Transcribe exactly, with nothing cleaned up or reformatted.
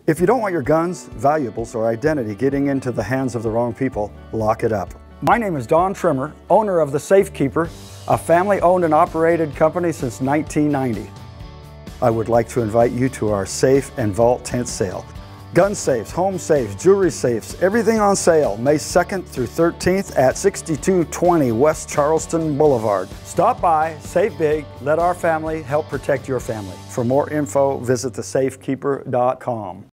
If you don't want your guns, valuables, or identity getting into the hands of the wrong people, lock it up. My name is Don Trimmer, owner of The Safekeeper, a family-owned and operated company since nineteen ninety. I would like to invite you to our safe and vault tent sale. Gun safes, home safes, jewelry safes, everything on sale, May second through thirteenth at sixty-two twenty West Charleston Boulevard. Stop by, save big, let our family help protect your family. For more info, visit the safekeeper dot com.